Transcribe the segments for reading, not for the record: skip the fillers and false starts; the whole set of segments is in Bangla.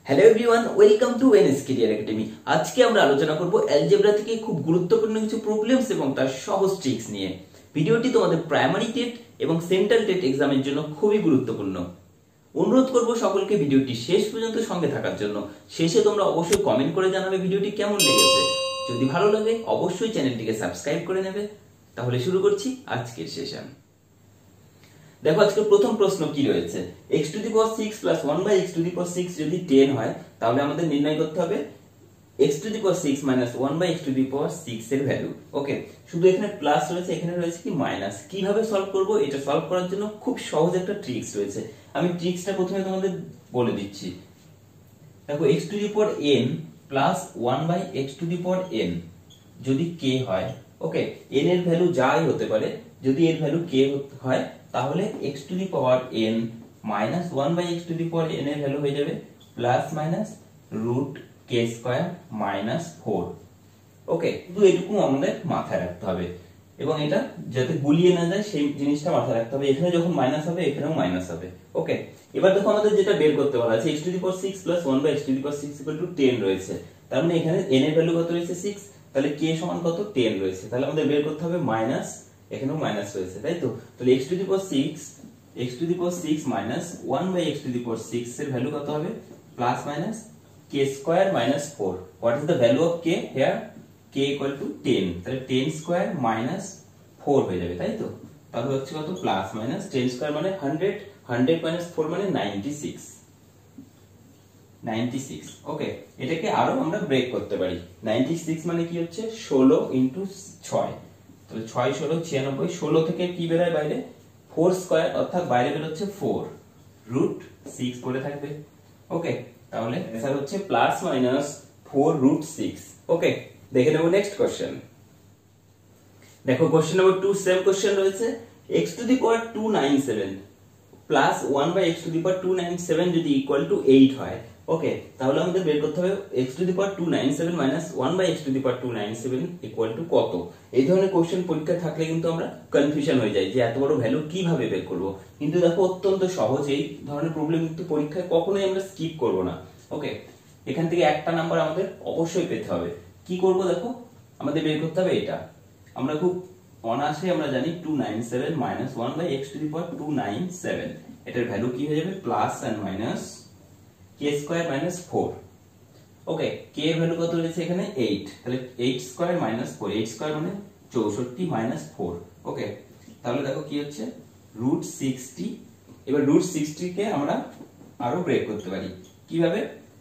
Hello everyone, welcome to NS career academy. আজকে আমরা আলোচনা করব অ্যালজেব্রা থেকে খুব গুরুত্বপূর্ণ কিছু প্রবলেমস এবং তার সহজ ট্রিক্স নিয়ে। ভিডিওটি তোমাদের প্রাইমারি টেট এবং সেন্ট্রাল টেট এক্সামের জন্য খুবই গুরুত্বপূর্ণ। অনুরোধ করব সকলকে ভিডিওটি শেষ পর্যন্ত সঙ্গে থাকার জন্য। শেষে তোমরা অবশ্যই কমেন্ট করে জানাবে ভিডিওটি কেমন লেগেছে। যদি ভালো লাগে অবশ্যই চ্যানেলটিকে সাবস্ক্রাইব করে নেবে। তাহলে শুরু করছি আজকের সেশন। দেখো আজকের প্রথম প্রশ্ন কি রয়েছে, x to the power 6 plus 1 by x to the power 6 যদি 10 হয় তাহলে আমাদের নির্ণয় করতে হবে x to the power 6 minus 1 by x to the power 6 এর ভ্যালু। ওকে, শুধু এখানে প্লাস রয়েছে, এখানে রয়েছে কি মাইনাস। কিভাবে সলভ করব, এটা সলভ করার জন্য খুব সহজ একটা ট্রিক্স রয়েছে। আমি ট্রিক্সটা প্রথমে তোমাদের বলে দিচ্ছি। দেখো x to the power n plus 1 by x to the power n যদি k হয়, ওকে, n এর ভ্যালু যাই হতে পারে, যদি এর ভ্যালু k হয় তাহলে x to the power n minus 1 by x to the power n এর ভ্যালু হয়ে যাবে plus minus root k square minus 4। Okay, শুধু এটুকু আমাদের মাথায় রাখতে হবে এবং এটা যাতে গুলিয়ে না যায় সেই জিনিসটা মাথায় রাখতে হবে। এখানে যখন মাইনাস হবে এখানেও মাইনাস হবে। ওকে, এবার দেখো আমাদের যেটা বের করতে বলা আছে x to the power 6 plus 1 by x to the power 6 equal to 10 রয়েছে। তার মানে এখানে n এর ভ্যালু কত রয়েছে 6, তাহলে k সমান কত 10 রয়েছে। তাহলে আমাদের বের করতে হবে মাইনাস, এখানেও মাইনাস রয়েছে, তাই তো। তাহলে x to the power 6 minus 1 by x to the power 6 এর ভ্যালু কত হবে plus minus k square minus 4। What is the value of k here? k equal to 10, তাহলে 10 স্কয়ার মাইনাস 4 হয়ে যাবে, তাই তো। তাহলে হচ্ছে কত প্লাস মাইনাস 10 স্কয়ার মানে 100, 100 মাইনাস 4 মানে 96। ওকে, এটাকে আরো আমরা ব্রেক করতে পারি। 96 মানে কি হচ্ছে 16 ইনটু 6, তাহলে 6 16 96। 16 থেকে কি বের হয় বাইরে 4 স্কয়ার, অর্থাৎ বাইরে বের হচ্ছে 4 রুট 6 পড়ে থাকবে। ওকে, তাহলে आंसर হচ্ছে প্লাস মাইনাস 4 রুট 6। ওকে, দেখে নেব নেক্সট কোশ্চেন। দেখো কোশ্চেন নাম্বার 2 সেম কোশ্চেন রয়েছে। x to the power 297 plus 1 by x to the power 297 যদি ইকুয়াল টু 8 হয়, ওকে, তাহলে আমাদের বের করতে হবে x to the power 297 minus 1 by x to the power 297 equal to কত। এই ধরনের কোশ্চেন পরীক্ষা থাকলে কিন্তু আমরা কনফিউশন হয়ে যাই যে এত বড় ভ্যালু কিভাবে বের করব। কিন্তু দেখো অত্যন্ত সহজ, এই ধরনের প্রবলেম কিন্তু পরীক্ষায় কখনোই আমরা স্কিপ করব না। ওকে, এখান থেকে একটা নাম্বার আমাদের অবশ্যই পেতে হবে। কি করব দেখো, আমাদের বের করতে হবে এটা। আমরা খুব অনায়াসে আমরা জানি 297 minus 1 by x to the power 297, এটার ভ্যালু কি হয়ে যাবে plus and minus k square minus 4। Okay, k এর ভ্যালু কত রয়েছে এখানে 8, তাহলে 8 স্কয়ার মাইনাস 4, 8 স্কয়ার মানে 64 মাইনাস 4। ওকে, তাহলে দেখো কি হচ্ছে রুট 60। এবার রুট 60 কে আমরা আরো ব্রেক করতে পারি। কিভাবে?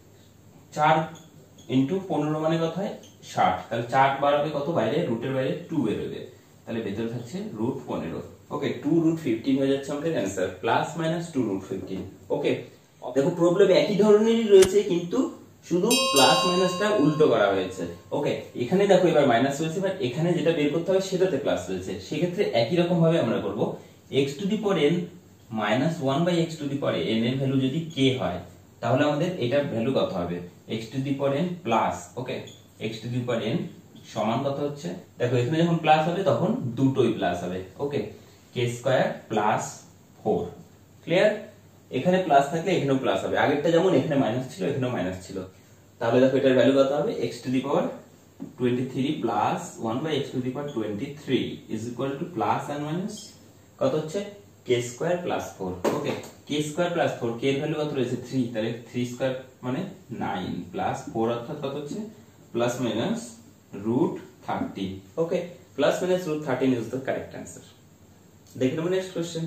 4 ইনটু 15 মানে কত হয় 60, তাহলে 4 বার হবে কত, বাইরে রুটের বাইরে 2 বের হবে, তাহলে ভেতরে থাকছে রুট 15। ওকে, 2 রুট 15 হয়ে যাচ্ছে আমাদের answer, plus minus 2 root 15। Okay, দেখো প্রবলেম একই ধরনেরই রয়েছে কিন্তু শুধু প্লাস মাইনাসটা উল্টো করা হয়েছে। ওকে, এখানে দেখো এবার মাইনাস রয়েছে, বাট এখানে যেটা বের করতে হবে সেটাতে প্লাস রয়েছে। সেই ক্ষেত্রে একই রকম ভাবে আমরা করব x to the power n minus 1 by x to the power n এর ভ্যালু যদি k হয় তাহলে আমাদের এটার ভ্যালু কত হবে x to the power n plus, okay, x to the power n সমান কত হচ্ছে, দেখো এখানে যখন প্লাস হবে তখন দুটোই প্লাস হবে। Okay, k square plus 4। Clear? এখানে প্লাস থাকলে এখানেও প্লাস হবে, আগেরটা যেমন এখানে মাইনাস ছিল এখানেও মাইনাস ছিল। তাহলে দেখো এটার ভ্যালু কত হবে x to the power 23 plus 1 by x to the power 23 is equal to plus and minus কত হচ্ছে k square plus 4। Okay, k square plus 4, k এর ভ্যালু কত রয়েছে 3, তাহলে 3 স্কয়ার মানে 9 প্লাস 4 অর্থাৎ কত হচ্ছে plus minus root 13। Okay, plus minus root 13 is the correct answer. দেখে নেব নেক্সট কোশ্চেন।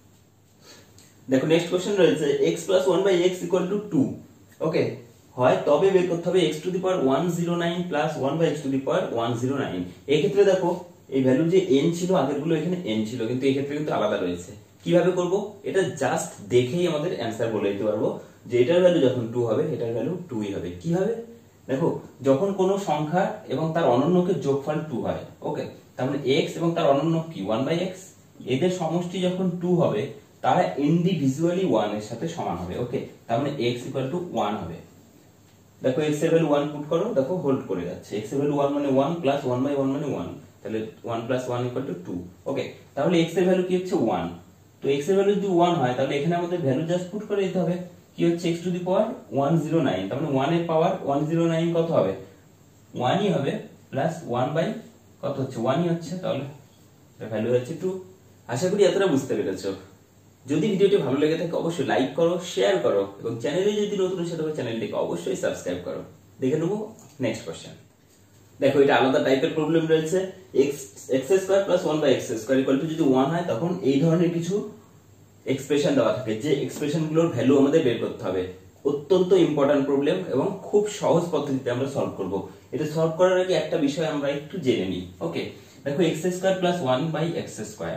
দেখো নেক্সট কোশ্চেন রয়েছে x plus 1 by x equal to 2। Okay, হয় তবে বের করতে হবে x to the power 109 plus 1 by x to the power 109। এই ক্ষেত্রে দেখো এই ভ্যালু যে n ছিল আগেরগুলো এখানে n ছিল, কিন্তু এই ক্ষেত্রে কিন্তু আলাদা রয়েছে। কিভাবে করব, এটা জাস্ট দেখেই আমাদের आंसर বলে দিতে পারবো যে এটার ভ্যালু যখন 2 হবে এটার ভ্যালু 2ই হবে। কিভাবে? দেখো যখন কোনো সংখ্যা এবং তার অনন্যকের যোগফল 2 হয়, ওকে, তার মানে x এবং তার অনন্য কি 1 বাই x, এদের সমষ্টি যখন 2 হবে তারা ইন্ডিভিজুয়ালি 1 এর সাথে সমান হবে। ওকে, তার মানে x ইকুয়াল টু 1 হবে। দেখো x এর ভ্যালু 1 পুট করো, দেখো হোল্ড করে যাচ্ছে। x এর ভ্যালু 1 মানে 1 প্লাস 1 বাই 1 মানে 1, তাহলে 1 প্লাস 1 ইকুয়াল টু 2। ওকে, তাহলে x এর ভ্যালু কি হচ্ছে 1। তো x এর ভ্যালু যদি 1 হয় তাহলে এখানে আমাদের ভ্যালু জাস্ট পুট করে দিতে হবে। কি হচ্ছে x টু দি পাওয়ার 109, তার মানে 1 এর পাওয়ার 109 কত হবে, 1ই হবে, প্লাস 1 বাই কত হচ্ছে, 1ই হচ্ছে, তাহলে এর ভ্যালু হচ্ছে 2। আশা করি এতটা বুঝতে পেরেছো। যদি ভিডিওটি ভালো লেগে থাকে অবশ্যই লাইক করো, শেয়ার করো, এবং চ্যানেলে যদি নতুন এসে থাকো চ্যানেলটিকে অবশ্যই সাবস্ক্রাইব করো। দেখে নেবো নেক্সট কোশ্চেন। দেখো এটা আলাদা টাইপের প্রবলেম রয়েছে। x square plus 1 by x square equal to যদি 1 হয় তখন এই ধরনের কিছু এক্সপ্রেশন দেওয়া থাকে, যে এক্সপ্রেশনগুলোর ভ্যালু আমাদের বের করতে হবে। অত্যন্ত ইম্পর্টেন্ট প্রবলেম এবং খুব সহজ পদ্ধতিতে আমরা সলভ করব। এটা সলভ করার আগে একটা বিষয় আমরা একটু জেনে নিই। ওকে, দেখো x square plus 1 by x square,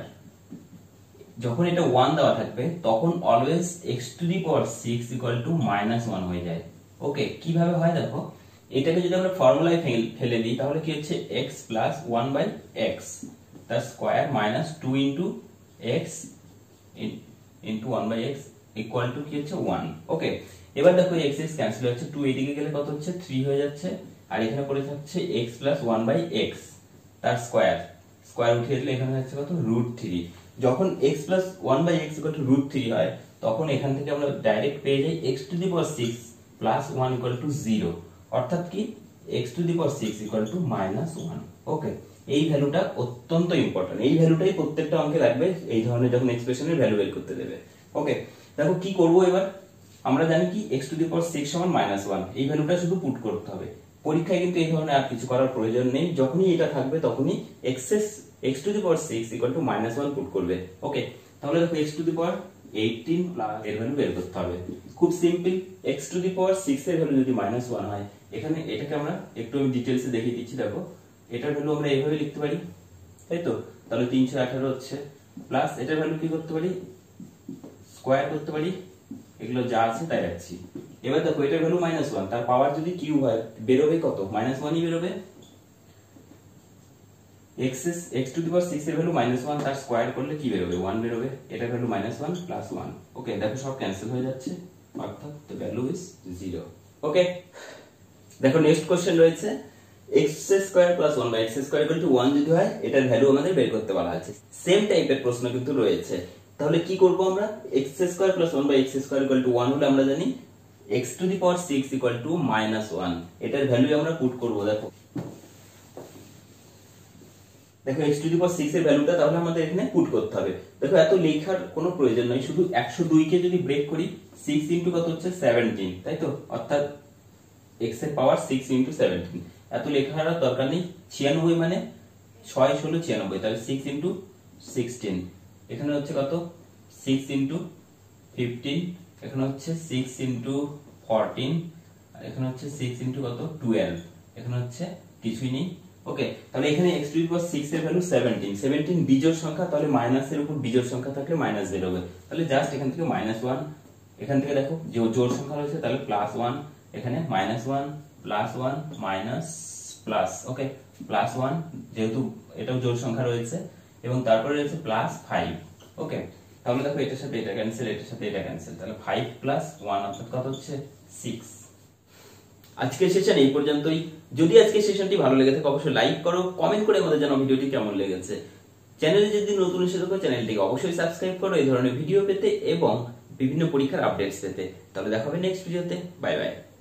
যখন এটা 1 দেওয়া থাকবে তখন always x to the power 6 equal to -1 হয়ে যায়। ওকে, কিভাবে হয় দেখো, এটাকে যদি আমরা ফর্মুলায় ফেলে দিই তাহলে কি হচ্ছে x প্লাস 1 বাই x তার square minus 2 into x into 1 by x equal to কি হচ্ছে 1। ওকে, এবার দেখো x x ক্যান্সেল হচ্ছে, 2 এদিকে গেলে কত হচ্ছে 3 হয়ে যাচ্ছে, আর এখানে পড়ে থাকছে x প্লাস 1 বাই x তার স্কয়ার, স্কয়ার উঠিয়ে দিলে এখানে হচ্ছে কত √3। যখন x plus 1 by x equal to √3 হয় তখন এখান থেকে আমরা ডাইরেক্ট পেয়ে যাই x to the power 6 plus 1 equal to 0, অর্থাৎ কি x to the power 6 equal to -1। Okay, এই ভ্যালুটা অত্যন্ত ইম্পর্টেন্ট, এই ভ্যালুটাই প্রত্যেকটা অঙ্কে লাগবে এই ধরনের যখন এক্সপ্রেশনের ভ্যালু বের করতে দেবে। ওকে, দেখো কি করব এবার, আমরা জানি কি x টু দি পাওয়ার 6 সমান -1, এই ভ্যালুটা শুধু পুট করতে হবে। পরীক্ষায় কিন্তু এই ধরনের আর কিছু করার প্রয়োজন নেই, যখনই এটা থাকবে তখনই x to the power 6 equal to -1 put করবে। ওকে, তাহলে দেখো x to the power 18 plus এর ভ্যালু বের করতে হবে। খুব simple, x to the power 6 এর ভ্যালু যদি -1 হয়, এখানে এটাকে আমরা একটু আমি ডিটেইলসে দেখিয়ে দিচ্ছি। দেখো এটার ভ্যালু আমরা এইভাবে লিখতে পারি, তাই তো, তাহলে 318 হচ্ছে, প্লাস এটার ভ্যালু কি করতে পারি, স্কয়ার করতে পারি, এগুলো যা আছে তাই রাখছি। এবার দেখো এটার ভ্যালু -1, তার পাওয়ার যদি কিউব হয় বেরোবে কত, -1ই বেরোবে। x টু দি পাওয়ার 6 এর ভ্যালু -1, তার স্কয়ার করলে কি বেরোবে, 1 বেরোবে। এটার ভ্যালু -1 প্লাস 1। ওকে, দেখো সব ক্যান্সেল হয়ে যাচ্ছে, অর্থাৎ দ্য ভ্যালু ইজ 0। ওকে, দেখো নেক্সট কোশ্চেন রয়েছে x square plus 1 by x square equal to 1 যদি হয় এটার ভ্যালু আমাদের বের করতে বলা আছে। সেম টাইপের প্রশ্ন কিন্তু রয়েছে, তাহলে কি করব আমরা, x square plus 1 by x square equal to 1 হলে আমরা জানি x to the power 6 equal to -1, এটার ভ্যালু আমরা পুট করব। দেখো x টু দি পাওয়ার 6 এর ভ্যালুটা তাহলে আমাদের এখানে পুট করতে হবে। দেখো এত লেখার কোনো প্রয়োজন নাই, শুধু 102 কে যদি ব্রেক করি 6 ইনটু কত হচ্ছে 17, তাই তো, অর্থাৎ x এর পাওয়ার 6 ইনটু 17, এত লেখার দরকার নেই। 96 মানে 6 16 96, তাহলে 6 ইনটু 16, এখানে হচ্ছে কত 6 ইনটু 15, এখানে হচ্ছে 6 ইনটু 14, আর এখানে হচ্ছে 6 ইনটু কত 12, এখানে হচ্ছে কিছুই নেই। ওকে, তাহলে এখানে x টু দি পাওয়ার 6 এর ভ্যালু 17 বিজোড় সংখ্যা, তাহলে মাইনাসের উপর বিজোড় সংখ্যা থাকলে মাইনাস বেরোবে, তাহলে জাস্ট এখান থেকে -1, এখান থেকে দেখো যে জোড় সংখ্যা রয়েছে তাহলে +1, এখানে -1 +1 মাইনাস প্লাস। ওকে, +1 যেহেতু এটাও জোড় সংখ্যা রয়েছে, এবং তারপরে রয়েছে +5। ওকে, তাহলে দেখো এটার সাথে এটা ক্যান্সেল, এটার সাথে এটা ক্যান্সেল, তাহলে 5 + 1 অর্থাৎ কত হচ্ছে 6। আজকের সেশন এই পর্যন্তই। যদি আজকের সেশনটি ভালো লেগে থাকে অবশ্যই লাইক করো, কমেন্ট করে আমাদের জানাও ভিডিওটি কেমন লেগেছে। চ্যানেলে যদি নতুন এসে থাকো চ্যানেলটিকে অবশ্যই সাবস্ক্রাইব করো এই ধরনের ভিডিও পেতে এবং বিভিন্ন পরীক্ষার আপডেটস পেতে। তাহলে দেখা হবে নেক্সট ভিডিওতে। Bye by.